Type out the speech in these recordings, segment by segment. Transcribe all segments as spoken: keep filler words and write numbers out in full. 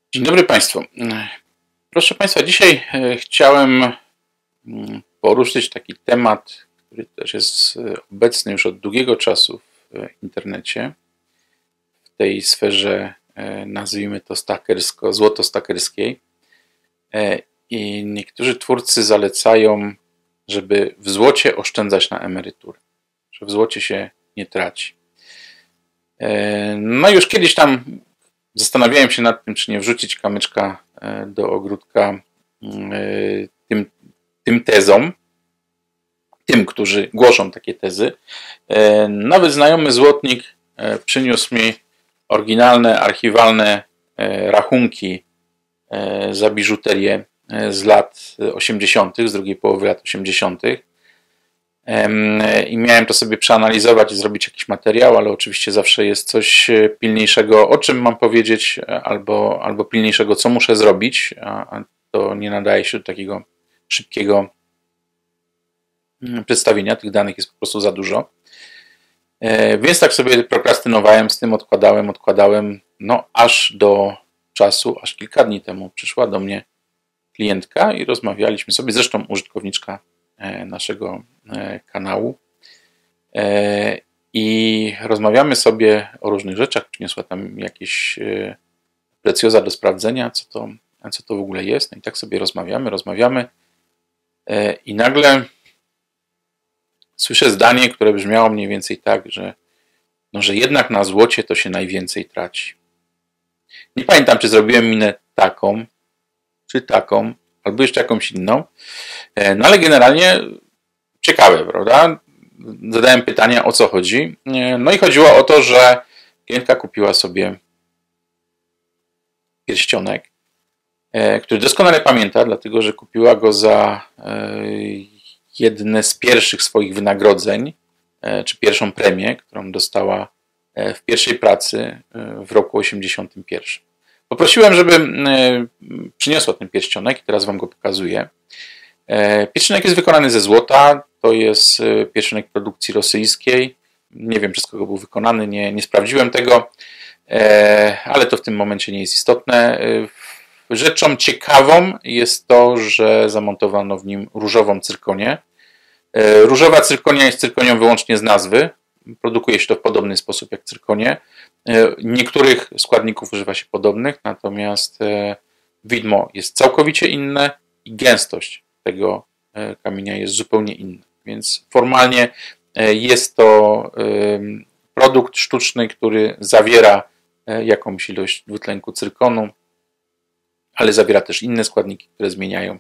Dzień dobry Państwu. Proszę Państwa, dzisiaj chciałem poruszyć taki temat, który też jest obecny już od długiego czasu w internecie, w tej sferze, nazwijmy to stakersko, złoto-stakerskiej. I niektórzy twórcy zalecają, żeby w złocie oszczędzać na emeryturę, że w złocie się nie traci. No już kiedyś tam zastanawiałem się nad tym, czy nie wrzucić kamyczka do ogródka tym, tym tezom, tym, którzy głoszą takie tezy. Nawet znajomy złotnik przyniósł mi oryginalne, archiwalne rachunki za biżuterię z lat osiemdziesiątych, z drugiej połowy lat osiemdziesiątych. I miałem to sobie przeanalizować i zrobić jakiś materiał, ale oczywiście zawsze jest coś pilniejszego, o czym mam powiedzieć, albo, albo pilniejszego, co muszę zrobić, a to nie nadaje się do takiego szybkiego przedstawienia. Tych danych jest po prostu za dużo. Więc tak sobie prokrastynowałem z tym, odkładałem, odkładałem, no aż do czasu, aż kilka dni temu przyszła do mnie klientka i rozmawialiśmy sobie, zresztą użytkowniczka naszego kanału, i rozmawiamy sobie o różnych rzeczach. Przyniosła tam jakieś precjoza do sprawdzenia, co to, co to w ogóle jest. No i tak sobie rozmawiamy, rozmawiamy i nagle słyszę zdanie, które brzmiało mniej więcej tak, że, no, że jednak na złocie to się najwięcej traci. Nie pamiętam, czy zrobiłem minę taką, czy taką, albo jeszcze jakąś inną, no ale generalnie ciekawe, prawda? Zadałem pytania, o co chodzi. No i chodziło o to, że klientka kupiła sobie pierścionek, który doskonale pamięta, dlatego że kupiła go za jedne z pierwszych swoich wynagrodzeń, czy pierwszą premię, którą dostała w pierwszej pracy w roku osiemdziesiątym pierwszym. Poprosiłem, żeby przyniosła ten pierścionek i teraz Wam go pokazuję. Pierścionek jest wykonany ze złota, to jest pierścionek produkcji rosyjskiej. Nie wiem, przez kogo był wykonany, nie, nie sprawdziłem tego, ale to w tym momencie nie jest istotne. Rzeczą ciekawą jest to, że zamontowano w nim różową cyrkonię. Różowa cyrkonia jest cyrkonią wyłącznie z nazwy. Produkuje się to w podobny sposób jak cyrkonie. Niektórych składników używa się podobnych, natomiast widmo jest całkowicie inne i gęstość tego kamienia jest zupełnie inna. Więc formalnie jest to produkt sztuczny, który zawiera jakąś ilość dwutlenku cyrkonu, ale zawiera też inne składniki, które zmieniają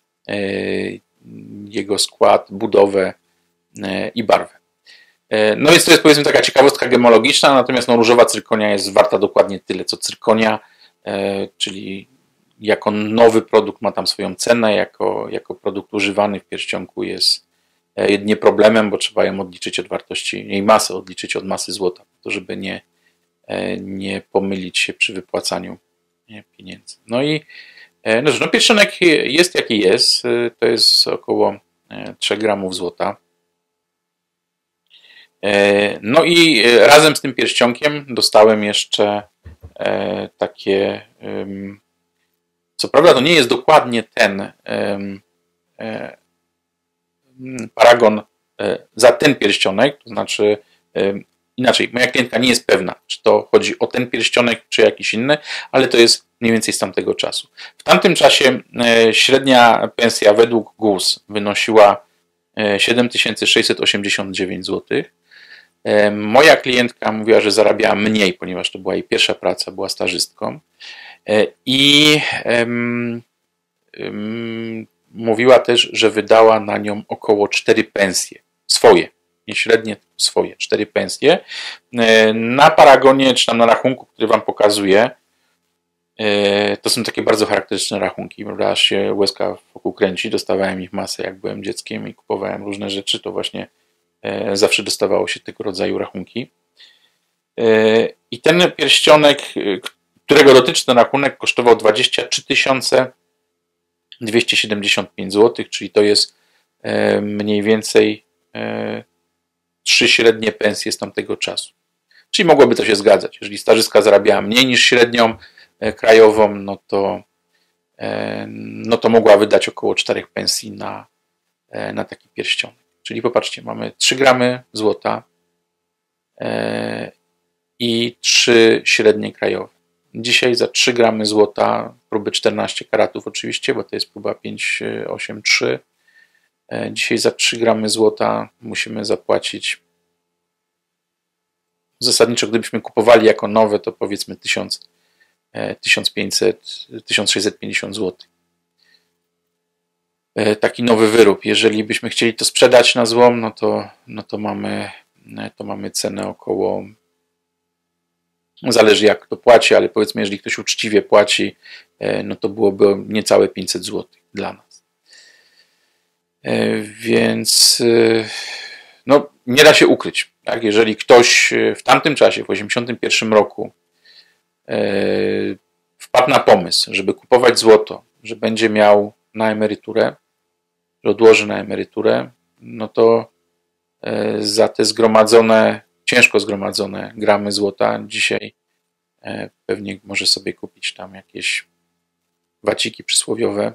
jego skład, budowę i barwę. No więc to jest, powiedzmy, taka ciekawostka gemologiczna, natomiast no, różowa cyrkonia jest warta dokładnie tyle, co cyrkonia, czyli jako nowy produkt ma tam swoją cenę, jako, jako produkt używany w pierścionku jest jedynie problemem, bo trzeba ją odliczyć od wartości, jej masę odliczyć od masy złota, to żeby nie, nie pomylić się przy wypłacaniu pieniędzy. No i no, no, pierścionek jest jaki jest, to jest około trzy gramy złota. No i razem z tym pierścionkiem dostałem jeszcze takie, co prawda to nie jest dokładnie ten paragon za ten pierścionek, to znaczy inaczej, moja klientka nie jest pewna, czy to chodzi o ten pierścionek, czy jakiś inny, ale to jest mniej więcej z tamtego czasu. W tamtym czasie średnia pensja według G U S wynosiła siedem tysięcy sześćset osiemdziesiąt dziewięć złotych. Moja klientka mówiła, że zarabiała mniej, ponieważ to była jej pierwsza praca, była stażystką i um, um, mówiła też, że wydała na nią około cztery pensje, swoje, nie średnie, tylko swoje, cztery pensje. Na paragonie, czy tam na rachunku, który Wam pokazuję, to są takie bardzo charakterystyczne rachunki, prawda? Aż się łezka wokół kręci, dostawałem ich masę, jak byłem dzieckiem i kupowałem różne rzeczy, to właśnie zawsze dostawało się tego rodzaju rachunki. I ten pierścionek, którego dotyczy ten rachunek, kosztował dwadzieścia trzy tysiące dwieście siedemdziesiąt pięć złotych, czyli to jest mniej więcej trzy średnie pensje z tamtego czasu. Czyli mogłoby to się zgadzać. Jeżeli stażystka zarabiała mniej niż średnią, krajową, no to, no to mogła wydać około czterech pensji na, na taki pierścionek. Czyli popatrzcie, mamy trzy gramy złota i trzy średnie krajowe. Dzisiaj za trzy gramy złota, próby czternaście karatów oczywiście, bo to jest próba pięć osiem trzy. Dzisiaj za trzy gramy złota musimy zapłacić zasadniczo, gdybyśmy kupowali jako nowe, to powiedzmy tysiąc, tysiąc pięćset, tysiąc sześćset pięćdziesiąt złotych. Taki nowy wyrób. Jeżeli byśmy chcieli to sprzedać na złom, no to, no to, mamy, to mamy cenę około, zależy jak to płaci, ale powiedzmy, jeżeli ktoś uczciwie płaci, no to byłoby niecałe pięćset złotych dla nas. Więc no, nie da się ukryć. Tak? Jeżeli ktoś w tamtym czasie, w osiemdziesiątym pierwszym roku wpadł na pomysł, żeby kupować złoto, że będzie miał na emeryturę, że odłoży na emeryturę, no to za te zgromadzone, ciężko zgromadzone gramy złota dzisiaj pewnie może sobie kupić tam jakieś waciki przysłowiowe.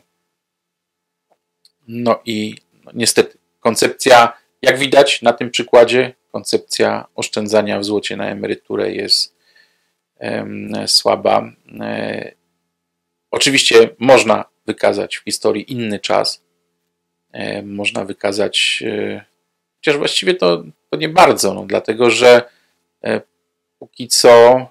No i no niestety koncepcja, jak widać na tym przykładzie, koncepcja oszczędzania w złocie na emeryturę jest um, słaba. E, oczywiście można wykazać w historii inny czas, e, można wykazać, e, chociaż właściwie to, to nie bardzo, no, dlatego że e, póki co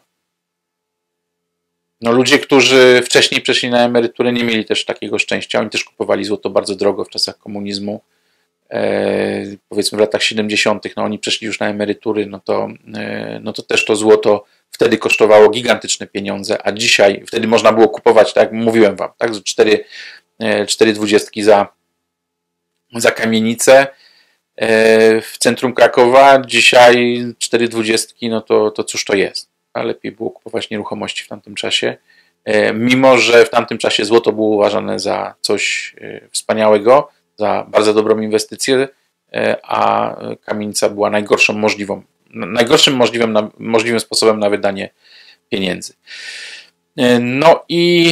no, ludzie, którzy wcześniej przeszli na emeryturę, nie mieli też takiego szczęścia. Oni też kupowali złoto bardzo drogo w czasach komunizmu. E, powiedzmy w latach siedemdziesiątych, no oni przeszli już na emerytury, no to, e, no to też to złoto wtedy kosztowało gigantyczne pieniądze, a dzisiaj wtedy można było kupować, tak jak mówiłem wam, tak, że cztery, e, cztery dwudziestki za, za kamienicę e, w centrum Krakowa. Dzisiaj cztery dwudziestki, no to, to cóż to jest? A lepiej było kupować nieruchomości w tamtym czasie, e, mimo że w tamtym czasie złoto było uważane za coś e, wspaniałego, za bardzo dobrą inwestycję, a kamienica była najgorszą możliwą, najgorszym możliwym, możliwym sposobem na wydanie pieniędzy. No i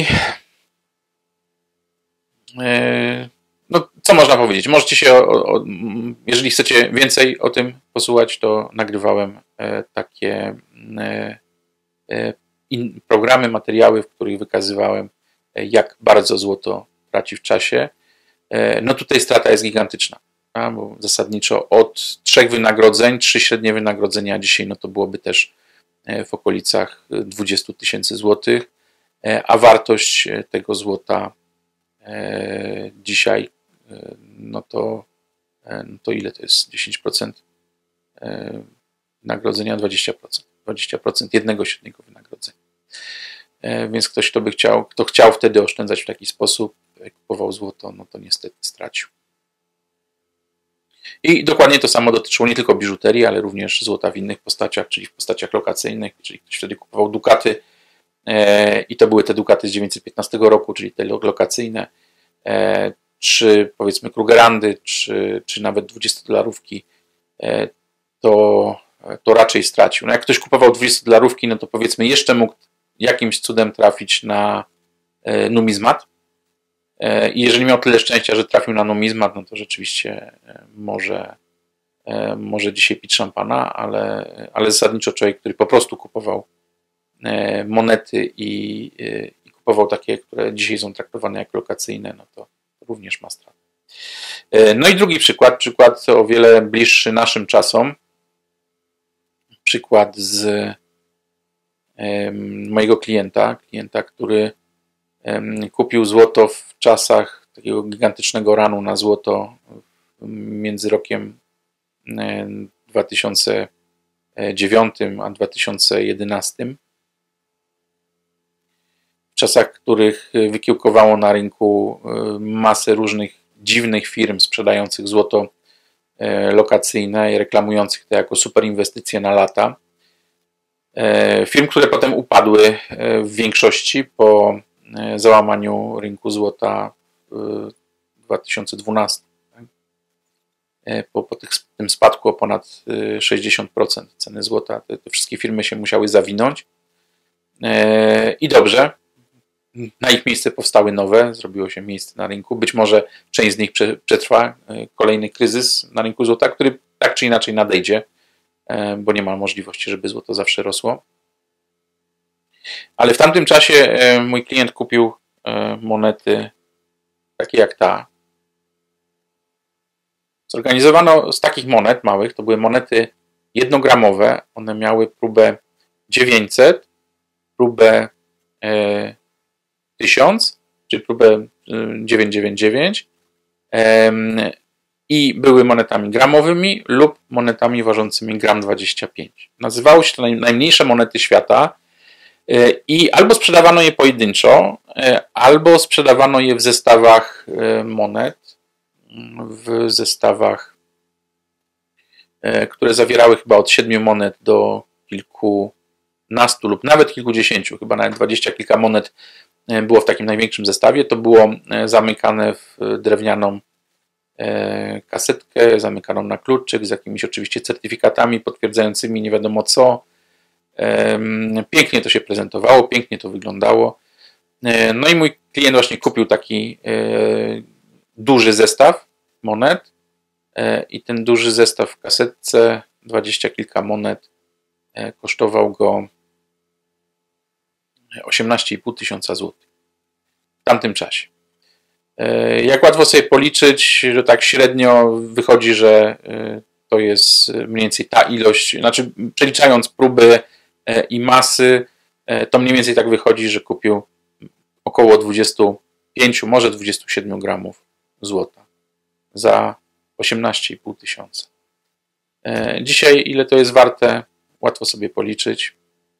no, co można powiedzieć? Możecie się, o, o, jeżeli chcecie więcej o tym posłuchać, to nagrywałem takie programy, materiały, w których wykazywałem, jak bardzo złoto traci w czasie. No tutaj strata jest gigantyczna, bo zasadniczo od trzech wynagrodzeń, trzy średnie wynagrodzenia dzisiaj, no to byłoby też w okolicach dwudziestu tysięcy złotych, a wartość tego złota dzisiaj, no to, no to ile to jest? dziesięć procent wynagrodzenia, dwadzieścia procent. dwadzieścia procent jednego średniego wynagrodzenia. Więc ktoś, kto by chciał, kto chciał wtedy oszczędzać w taki sposób, kupował złoto, no to niestety stracił. I dokładnie to samo dotyczyło nie tylko biżuterii, ale również złota w innych postaciach, czyli w postaciach lokacyjnych, czyli ktoś wtedy kupował dukaty e, i to były te dukaty z tysiąc dziewięćset piętnastego roku, czyli te lokacyjne, e, czy powiedzmy Krugerandy, czy, czy nawet dwudziestodolarówki, e, to, to raczej stracił. No jak ktoś kupował dwudziestodolarówki, no to powiedzmy jeszcze mógł jakimś cudem trafić na e, numizmat. I jeżeli miał tyle szczęścia, że trafił na numizmat, no to rzeczywiście może, może dzisiaj pić szampana, ale, ale zasadniczo człowiek, który po prostu kupował monety i, i kupował takie, które dzisiaj są traktowane jako lokacyjne, no to również ma stratę. No i drugi przykład, przykład o wiele bliższy naszym czasom, przykład z mojego klienta, klienta, który kupił złoto w czasach takiego gigantycznego runu na złoto między rokiem dwa tysiące dziewiątym a dwa tysiące jedenastym. W czasach, w których wykiełkowało na rynku masę różnych dziwnych firm sprzedających złoto lokacyjne i reklamujących to jako super inwestycje na lata. Firm, które potem upadły w większości po załamaniu rynku złota w dwa tysiące dwunastym. Po, po tych, tym spadku o ponad sześćdziesiąt procent ceny złota, te, te wszystkie firmy się musiały zawinąć. I dobrze, Na ich miejsce powstały nowe, zrobiło się miejsce na rynku. Być może część z nich przetrwa kolejny kryzys na rynku złota, który tak czy inaczej nadejdzie, bo nie ma możliwości, żeby złoto zawsze rosło. Ale w tamtym czasie mój klient kupił monety takie jak ta. Zorganizowano z takich monet małych, to były monety jednogramowe, one miały próbę dziewięćset, próbę e, tysiąc, czy próbę e, dziewięćset dziewięćdziesiąt dziewięć e, i były monetami gramowymi lub monetami ważącymi gram dwadzieścia pięć. Nazywało się to naj, najmniejsze monety świata e, i albo sprzedawano je pojedynczo, e, albo sprzedawano je w zestawach e, monet, w zestawach, które zawierały chyba od siedmiu monet do kilkunastu lub nawet kilkudziesięciu, chyba nawet dwadzieścia kilka monet było w takim największym zestawie. To było zamykane w drewnianą kasetkę, zamykaną na kluczyk, z jakimiś oczywiście certyfikatami potwierdzającymi nie wiadomo co. Pięknie to się prezentowało, pięknie to wyglądało. No i mój klient właśnie kupił taki duży zestaw monet i ten duży zestaw w kasetce, dwadzieścia kilka monet, kosztował go osiemnaście i pół tysiąca złotych w tamtym czasie. Jak łatwo sobie policzyć, że tak średnio wychodzi, że to jest mniej więcej ta ilość, znaczy przeliczając próby i masy, to mniej więcej tak wychodzi, że kupił około dwudziestu pięciu, może dwudziestu siedmiu gramów złota za osiemnaście i pół tysiąca. Dzisiaj ile to jest warte, łatwo sobie policzyć.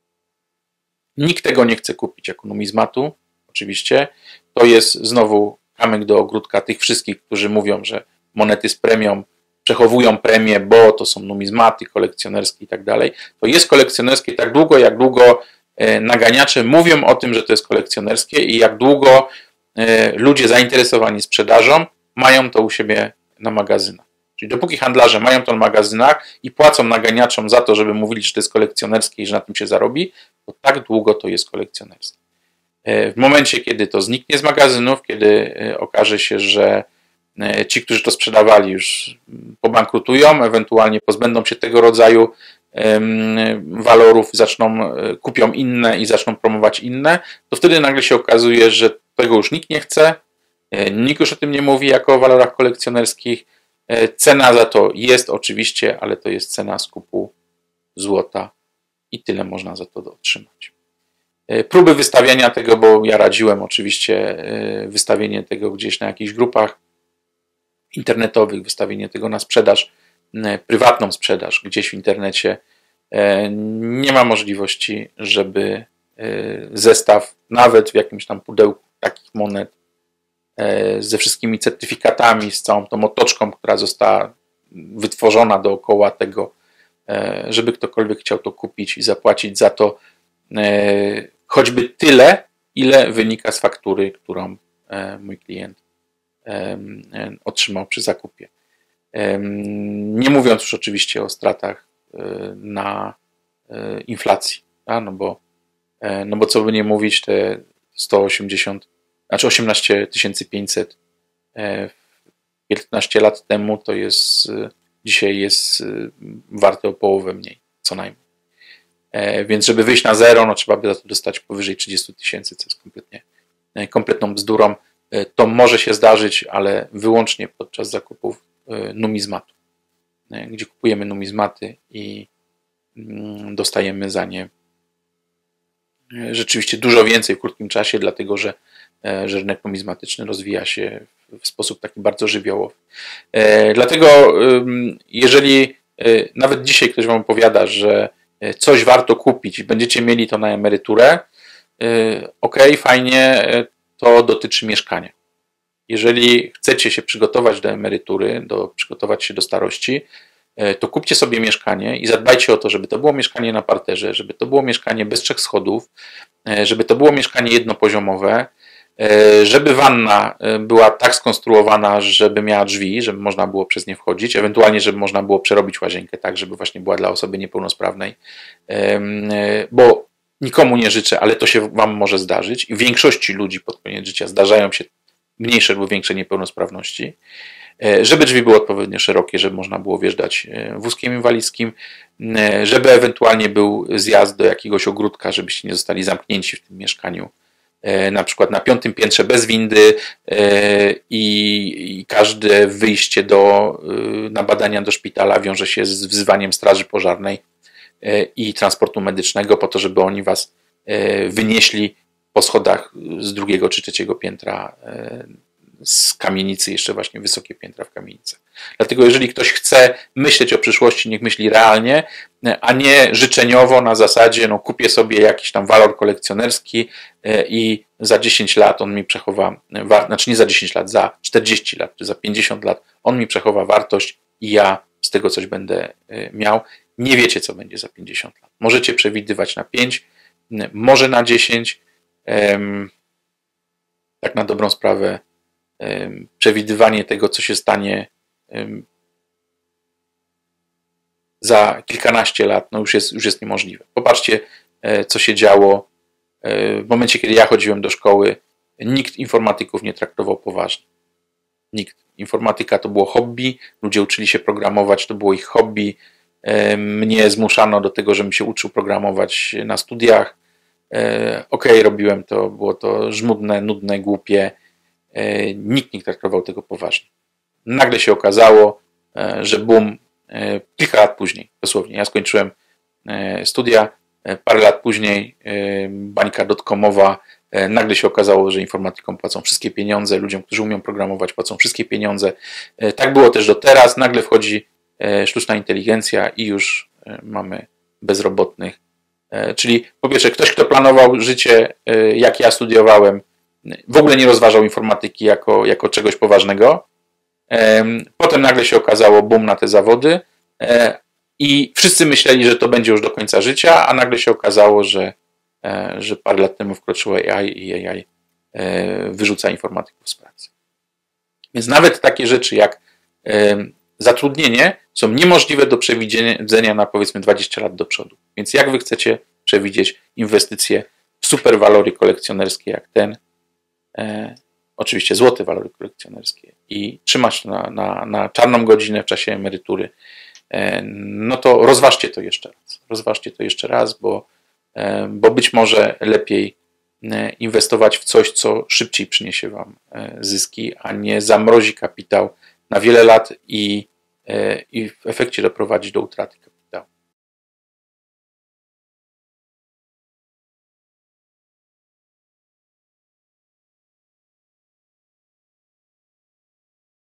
Nikt tego nie chce kupić jako numizmatu, oczywiście. To jest znowu kamyk do ogródka tych wszystkich, którzy mówią, że monety z premią przechowują premię, bo to są numizmaty kolekcjonerskie i tak dalej. To jest kolekcjonerskie tak długo, jak długo naganiacze mówią o tym, że to jest kolekcjonerskie i jak długo ludzie zainteresowani sprzedażą mają to u siebie na magazynach. Czyli dopóki handlarze mają to na magazynach i płacą naganiaczom za to, żeby mówili, że to jest kolekcjonerskie i że na tym się zarobi, to tak długo to jest kolekcjonerskie. W momencie, kiedy to zniknie z magazynów, kiedy okaże się, że ci, którzy to sprzedawali, już pobankrutują, ewentualnie pozbędą się tego rodzaju walorów, zaczną, kupią inne i zaczną promować inne, to wtedy nagle się okazuje, że tego już nikt nie chce, nikt już o tym nie mówi jako o walorach kolekcjonerskich. Cena za to jest oczywiście, ale to jest cena skupu złota i tyle można za to otrzymać. Próby wystawiania tego, bo ja radziłem oczywiście wystawienie tego gdzieś na jakichś grupach internetowych, wystawienie tego na sprzedaż, prywatną sprzedaż gdzieś w internecie. Nie ma możliwości, żeby zestaw, nawet w jakimś tam pudełku takich monet, ze wszystkimi certyfikatami, z całą tą otoczką, która została wytworzona dookoła tego, żeby ktokolwiek chciał to kupić i zapłacić za to choćby tyle, ile wynika z faktury, którą mój klient otrzymał przy zakupie. Nie mówiąc już oczywiście o stratach na inflacji, no bo, no bo co by nie mówić, te sto osiemdziesiąt, znaczy osiemnaście tysięcy pięćset piętnaście lat temu to jest, dzisiaj jest warte o połowę mniej, co najmniej. Więc żeby wyjść na zero, no trzeba by za to dostać powyżej trzydzieści tysięcy, co jest kompletnie, kompletną bzdurą. To może się zdarzyć, ale wyłącznie podczas zakupów numizmatu, gdzie kupujemy numizmaty i dostajemy za nie rzeczywiście dużo więcej w krótkim czasie, dlatego że, że rynek numizmatyczny rozwija się w sposób taki bardzo żywiołowy. Dlatego jeżeli nawet dzisiaj ktoś wam opowiada, że coś warto kupić i będziecie mieli to na emeryturę, ok, fajnie, to dotyczy mieszkania. Jeżeli chcecie się przygotować do emerytury, do, przygotować się do starości, to kupcie sobie mieszkanie i zadbajcie o to, żeby to było mieszkanie na parterze, żeby to było mieszkanie bez trzech schodów, żeby to było mieszkanie jednopoziomowe, żeby wanna była tak skonstruowana, żeby miała drzwi, żeby można było przez nie wchodzić, ewentualnie żeby można było przerobić łazienkę tak, żeby właśnie była dla osoby niepełnosprawnej, bo nikomu nie życzę, ale to się wam może zdarzyć i większości ludzi pod koniec życia zdarzają się mniejsze lub większe niepełnosprawności, żeby drzwi były odpowiednio szerokie, żeby można było wjeżdżać wózkiem inwalidzkim, żeby ewentualnie był zjazd do jakiegoś ogródka, żebyście nie zostali zamknięci w tym mieszkaniu, na przykład na piątym piętrze bez windy i, i każde wyjście do, na badania do szpitala wiąże się z wzywaniem straży pożarnej i transportu medycznego po to, żeby oni was wynieśli po schodach z drugiego czy trzeciego piętra z kamienicy, jeszcze właśnie wysokie piętra w kamienicach. Dlatego jeżeli ktoś chce myśleć o przyszłości, niech myśli realnie, a nie życzeniowo na zasadzie, no kupię sobie jakiś tam walor kolekcjonerski i za dziesięć lat on mi przechowa, znaczy nie za dziesięć lat, za czterdzieści lat czy za pięćdziesiąt lat on mi przechowa wartość i ja z tego coś będę miał. Nie wiecie, co będzie za pięćdziesiąt lat. Możecie przewidywać na pięć, może na dziesięć. Tak na dobrą sprawę przewidywanie tego, co się stanie za kilkanaście lat, no już jest, już jest niemożliwe. Popatrzcie, co się działo w momencie, kiedy ja chodziłem do szkoły. Nikt informatyków nie traktował poważnie. Nikt. Informatyka to było hobby, ludzie uczyli się programować, to było ich hobby. Mnie zmuszano do tego, żebym się uczył programować na studiach. Okej, okay, robiłem to, było to żmudne, nudne, głupie. Nikt nie traktował tego poważnie. Nagle się okazało, że boom, kilka lat później, dosłownie, ja skończyłem studia, parę lat później bańka dotcomowa, nagle się okazało, że informatykom płacą wszystkie pieniądze, ludziom, którzy umieją programować, płacą wszystkie pieniądze. Tak było też do teraz, nagle wchodzi sztuczna inteligencja i już mamy bezrobotnych. Czyli po pierwsze, ktoś, kto planował życie, jak ja studiowałem, w ogóle nie rozważał informatyki jako, jako czegoś poważnego. Potem nagle się okazało boom na te zawody i wszyscy myśleli, że to będzie już do końca życia, a nagle się okazało, że, że parę lat temu wkroczyło A I i A I wyrzuca informatyków z pracy. Więc nawet takie rzeczy jak zatrudnienie są niemożliwe do przewidzenia na powiedzmy dwadzieścia lat do przodu. Więc jak wy chcecie przewidzieć inwestycje w super walory kolekcjonerskie jak ten, e, oczywiście złote walory kolekcjonerskie i trzymać na, na, na czarną godzinę w czasie emerytury, e, no to rozważcie to jeszcze raz. Rozważcie to jeszcze raz, bo, e, bo być może lepiej inwestować w coś, co szybciej przyniesie wam zyski, a nie zamrozi kapitał na wiele lat i, i w efekcie doprowadzi do utraty kapitału.